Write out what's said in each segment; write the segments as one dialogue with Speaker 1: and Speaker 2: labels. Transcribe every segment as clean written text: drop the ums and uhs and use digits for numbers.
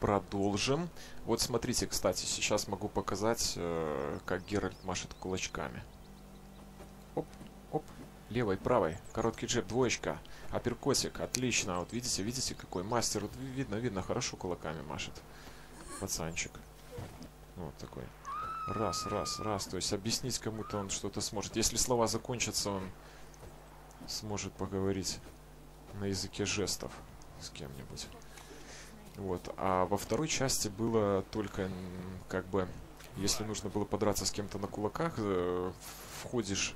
Speaker 1: продолжим. Вот смотрите, кстати, сейчас могу показать, как Геральт машет кулачками. Оп, оп, левой, правой, короткий джеб, двоечка, апперкотик, отлично. Вот видите, какой мастер, вот видно, хорошо кулаками машет пацанчик. Вот такой. Раз, то есть объяснить кому-то он что-то сможет. Если слова закончатся, он сможет поговорить на языке жестов с кем-нибудь. Вот. А во второй части было только, как бы, если нужно было подраться с кем-то на кулаках, входишь,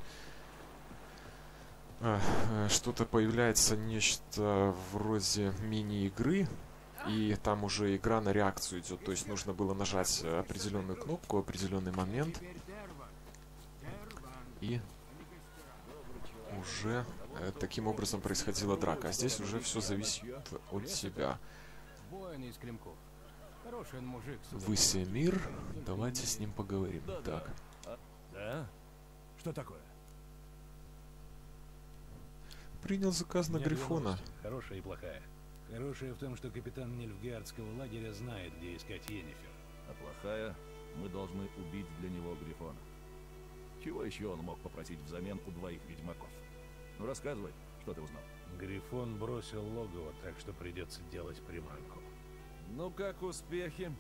Speaker 1: что-то появляется, нечто вроде мини-игры, и там уже игра на реакцию идет. То есть нужно было нажать определенную кнопку в определенный момент, и уже таким образом происходила драка. А здесь уже все зависит от тебя. Высемир, давайте с ним поговорим. Так.
Speaker 2: Да? Что такое?
Speaker 1: Принял заказ на Грифона.
Speaker 2: Хорошая и плохая. Хорошая в том, что капитан Нильфгаардского лагеря знает, где искать Йеннифер.
Speaker 3: А плохая, мы должны убить для него Грифона. Чего еще он мог попросить взамен у двоих ведьмаков? Ну рассказывай, что ты узнал.
Speaker 2: Грифон бросил логово, так что придется делать приманку.
Speaker 3: Ну как успехи?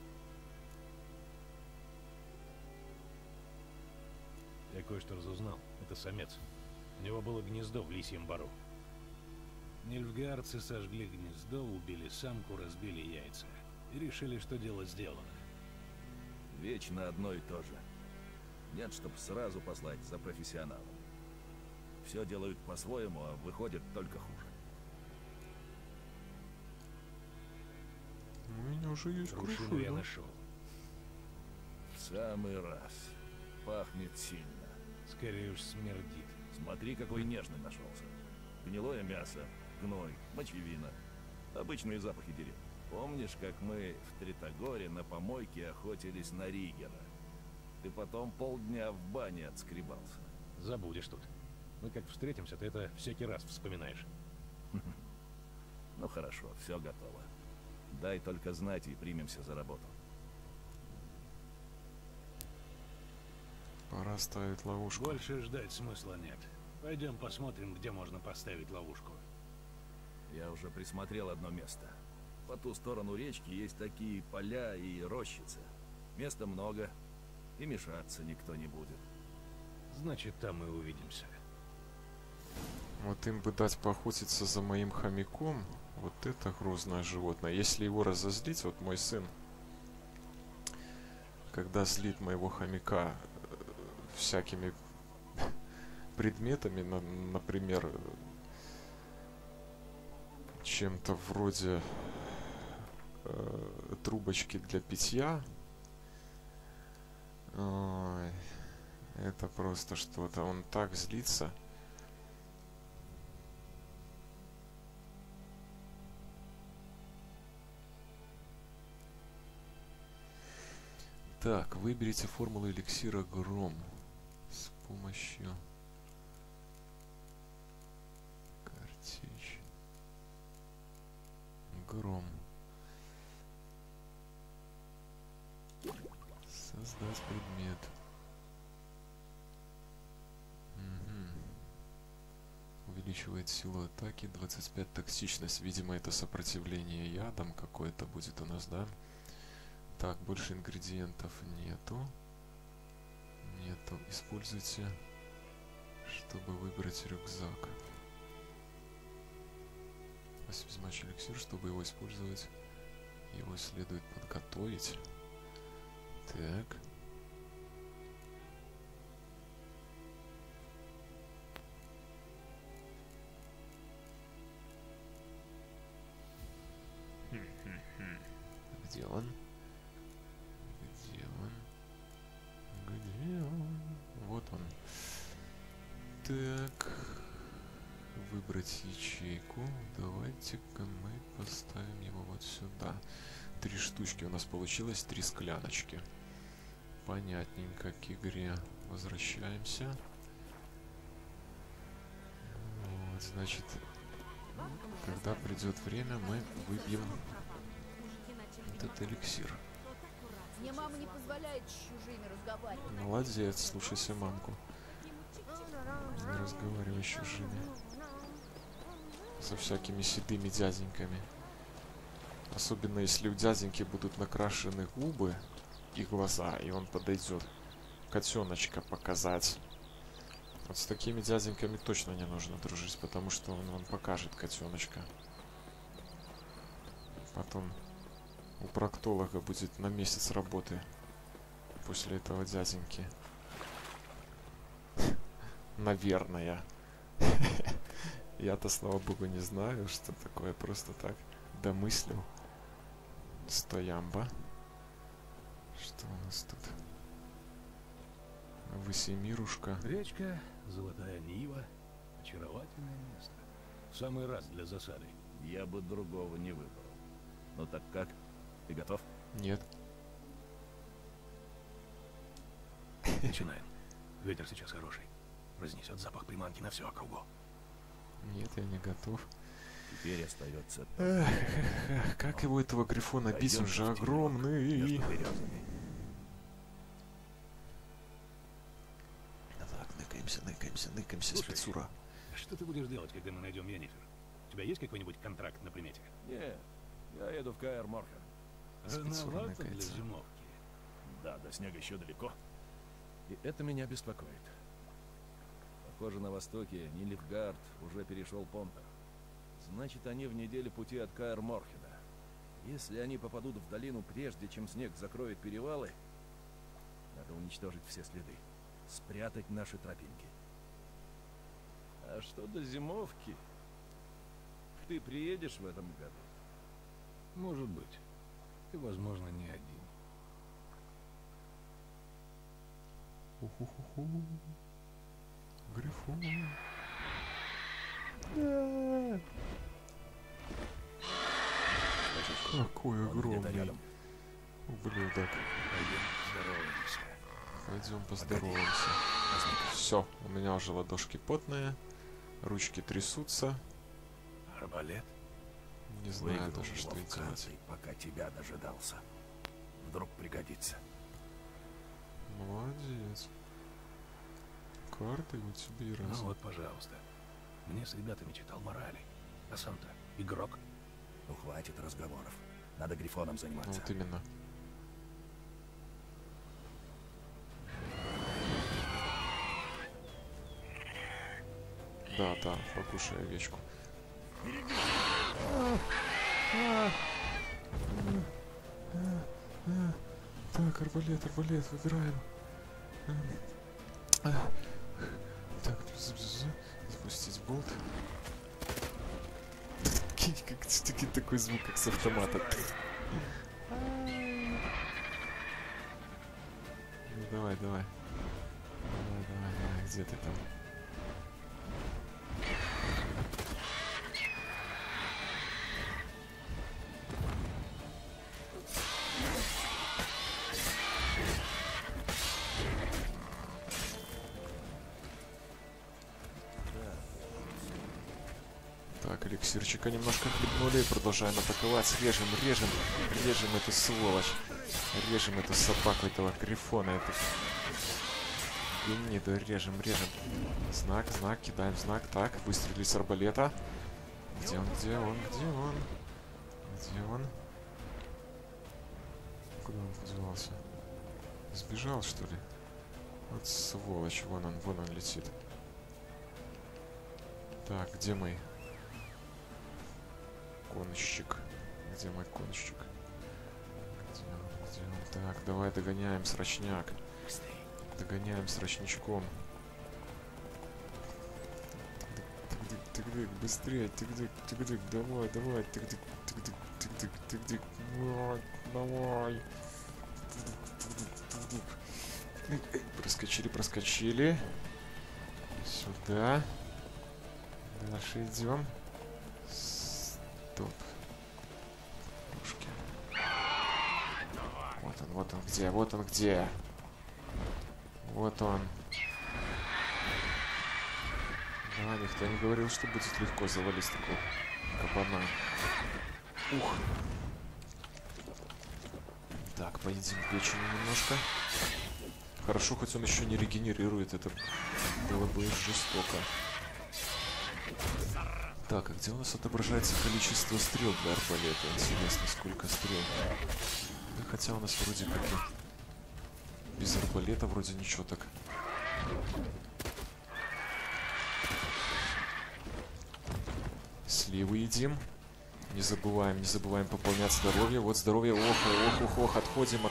Speaker 2: Я кое-что разузнал. Это самец. У него было гнездо в Лисьем Бару. Нильфгаардцы сожгли гнездо, убили самку, разбили яйца. И решили, что дело сделано.
Speaker 3: Вечно одно и то же. Нет, чтоб сразу послать за профессионалом. Все делают по-своему, а выходит только хуже.
Speaker 1: У меня уже есть
Speaker 2: Крушину я нашел.
Speaker 3: В самый раз. Пахнет сильно.
Speaker 2: Скорее уж смердит.
Speaker 3: Смотри, какой нежный нашелся. Гнилое мясо, гной, мочевина. Обычные запахи деревни. Помнишь, как мы в Тритогоре на помойке охотились на Ригера? Ты потом полдня в бане отскребался.
Speaker 2: Забудешь тут. Мы как встретимся, ты это всякий раз вспоминаешь.
Speaker 3: Ну хорошо, все готово. Дай только знать и примемся за работу.
Speaker 1: Пора ставить ловушку.
Speaker 2: Больше ждать смысла нет. Пойдем посмотрим, где можно поставить ловушку.
Speaker 3: Я уже присмотрел одно место. По ту сторону речки есть такие поля и рощицы. Места много, и мешаться никто не будет.
Speaker 2: Значит, там мы увидимся.
Speaker 1: Вот им бы дать поохотиться за моим хомяком. Вот это грозное животное. Если его разозлить, вот мой сын, когда злит моего хомяка всякими предметами, например, чем-то вроде трубочки для питья, ой, это просто что-то. Он так злится. Так, выберите формулу эликсира Гром с помощью картечь. Гром. Создать предмет. Увеличивает силу атаки, 25 токсичность. Видимо, это сопротивление ядом какое-то будет у нас, да? Так, больше ингредиентов нету. Используйте, чтобы выбрать рюкзак. Взмачь эликсир, чтобы его использовать. Его следует подготовить. Так. Где он? Где он? Вот он. Так. Выбрать ячейку. Давайте-ка мы поставим его вот сюда. 3 штучки у нас получилось, 3 скляночки. Понятненько, к игре возвращаемся. Вот, значит, когда придет время, мы выбьем этот эликсир.
Speaker 4: Мне мама не позволяет с чужими разговаривать.
Speaker 1: Молодец, слушайся мамку. Не разговаривай с чужими. Со всякими седыми дяденьками. Особенно если у дяденьки будут накрашены губы и глаза, и он подойдет котеночка показать. Вот с такими дяденьками точно не нужно дружить, потому что он вам покажет котеночка. Потом у проктолога будет на месяц работы после этого дяденьки. Наверное. Я-то, слава богу, не знаю, что такое, просто так домыслил. Стоямба. Что у нас тут? Высемирушка.
Speaker 2: Речка, золотая Нива, очаровательное место. В самый раз для засады.
Speaker 3: Я бы другого не выбрал. Ну так как? Ты готов?
Speaker 1: Нет.
Speaker 2: Начинаем. Ветер сейчас хороший. Разнесет запах приманки на всю округу.
Speaker 1: Нет, я не готов.
Speaker 3: Теперь остается...
Speaker 1: Эх, как его этого грифона бить, он же огромный. Так, ныкаемся,
Speaker 2: Слушай,
Speaker 1: спецура.
Speaker 2: Что ты будешь делать, когда мы найдем Йеннифер? У тебя есть какой-нибудь контракт на примете?
Speaker 3: Не, я еду в Каэр Морхен.
Speaker 1: Спецура
Speaker 2: Рановато для
Speaker 1: ныкается.
Speaker 2: зимовки.
Speaker 3: Да, до снега еще далеко. И это меня беспокоит. Похоже, на востоке Нильфгард уже перешел Понтер. Значит, они в неделе пути от Каэр Морхена. Если они попадут в долину прежде, чем снег закроет перевалы, надо уничтожить все следы. Спрятать наши тропинки. А что до зимовки? Ты приедешь в этом году?
Speaker 2: Может быть. И, возможно, не один.
Speaker 1: Уху-ху-ху. Грифон. Какой
Speaker 3: Он где-то
Speaker 1: огромный
Speaker 3: рядом.
Speaker 1: ублюдок.
Speaker 2: Пойдем, здороваемся.
Speaker 1: Пойдем поздороваемся. Все, у меня уже ладошки потные, ручки трясутся.
Speaker 2: Арбалет?
Speaker 1: Не знаю
Speaker 3: Выиграл
Speaker 1: даже, что
Speaker 3: его
Speaker 1: и
Speaker 3: в
Speaker 1: делать.
Speaker 3: карты, пока тебя дожидался. Вдруг пригодится.
Speaker 1: Молодец. Карты вот тебе и
Speaker 2: Ну
Speaker 1: раз.
Speaker 2: вот, пожалуйста. Мне с ребятами читал морали. А сам-то игрок.
Speaker 3: Ну хватит разговоров. Надо грифоном
Speaker 1: Ну
Speaker 3: заниматься.
Speaker 1: вот именно. Да, покушай овечку. Так, арбалет, выбираем. Так, запустить болт. Как такой звук, как с автомата. Ну, давай. Давай, где ты там? Так, эликсирчика немножко хлебнули. Продолжаем атаковать. Режем эту сволочь. Режем эту собаку, этого грифона. Эту гниду режем. Знак, кидаем знак. Так, выстрелили с арбалета. Где он? Куда он подевался? Сбежал, что ли? Вот сволочь, вон он летит. Так, где мой конщик? Где мой конщик? Где он? Так, давай догоняем срочняк. Догоняем срочничком. Тык-дык, быстрее, тык-дык, давай, тык-дык, давай. Проскочили. Сюда. Дальше идем. Стоп. Пушки. Вот он где. Вот он. Да, никто не говорил, что будет легко завалить такого кабана. Ух. Так, поедим печень немножко. Хорошо, хоть он еще не регенерирует. Это было бы жестоко. Так, а где у нас отображается количество стрел для арбалета? Интересно, сколько стрел. Да, хотя у нас вроде как и без арбалета вроде ничего так. Сливы едим. Не забываем пополнять здоровье. Вот здоровье. Ох. Отходим,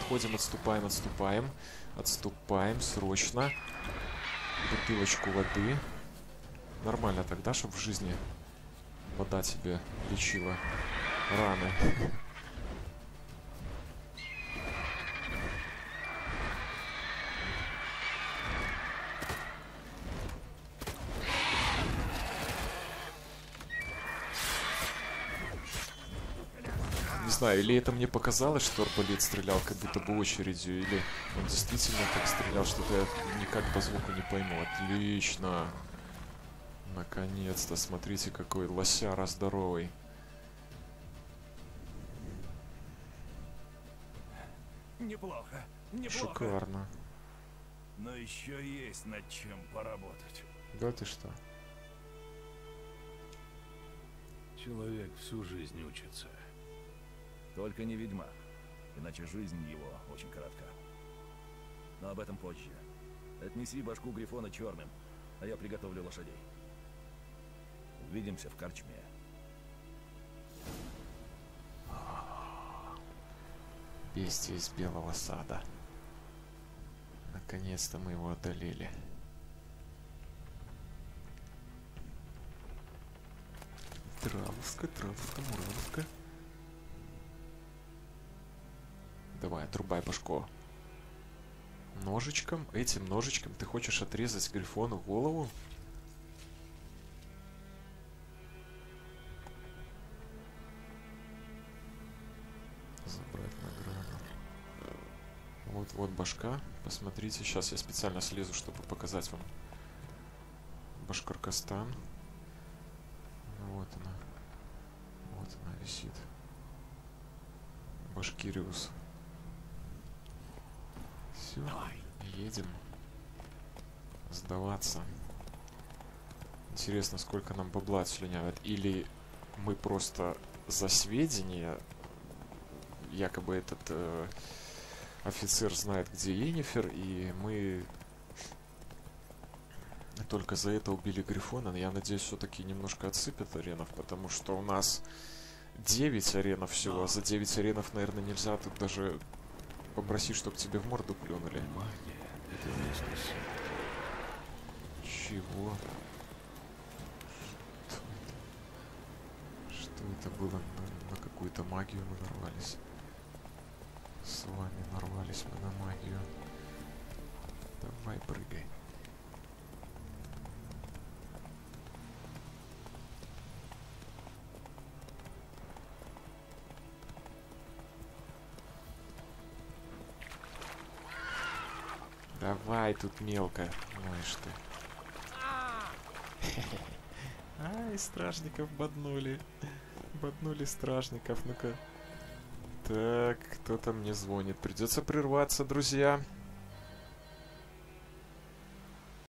Speaker 1: отступаем срочно. Бутылочку воды. Нормально тогда, чтобы в жизни вода тебе лечила раны. Не знаю, или это мне показалось, что арбалет стрелял как будто бы очередью, или он действительно так стрелял, что-то я никак по звуку не пойму. Отлично. Наконец-то, смотрите, какой лосяра здоровый.
Speaker 3: Неплохо.
Speaker 1: Шикарно.
Speaker 3: Но еще есть над чем поработать.
Speaker 1: Да ты что?
Speaker 2: Человек всю жизнь учится.
Speaker 3: Только не ведьмак, иначе жизнь его очень коротка. Но об этом позже. Отнеси башку Грифона черным, а я приготовлю лошадей. Увидимся в корчме.
Speaker 1: Бестия из Белого Сада. Наконец-то мы его одолели. Травушка, муравушка. Давай, отрубай башку. Ножичком, этим ножичком ты хочешь отрезать Грифону голову? Забрать награду. Вот башка. Посмотрите, сейчас я специально слезу, чтобы показать вам Башкоркостан. Вот она висит. Башкириус. Все, едем сдаваться. Интересно, сколько нам бабла отслюнявят. Или мы просто за сведения, якобы этот офицер знает, где Йеннифер, и мы только за это убили Грифона. Я надеюсь, все-таки немножко отсыпят аренов, потому что у нас 9 аренов всего. А за 9 аренов, наверное, нельзя тут даже попросить, чтобы тебе в морду плюнули.
Speaker 2: Магия — это местность.
Speaker 1: Чего? Что это было? На какую-то магию мы нарвались. С вами нарвались мы на магию. Давай, прыгай. Давай тут мелко. Знаешь ты. Ай, стражников боднули. Боднули стражников. Ну-ка. Так, кто-то мне звонит. Придется прерваться, друзья.